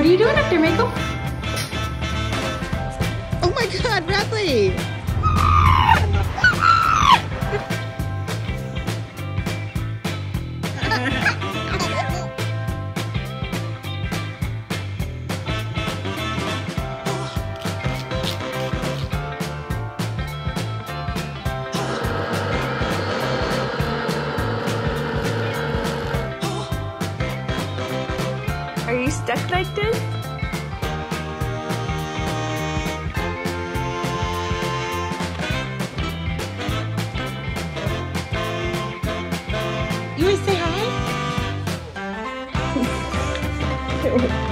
What are you doing up there, Michael? Oh my God, Bradley! Are you stuck like this? You want to say hi?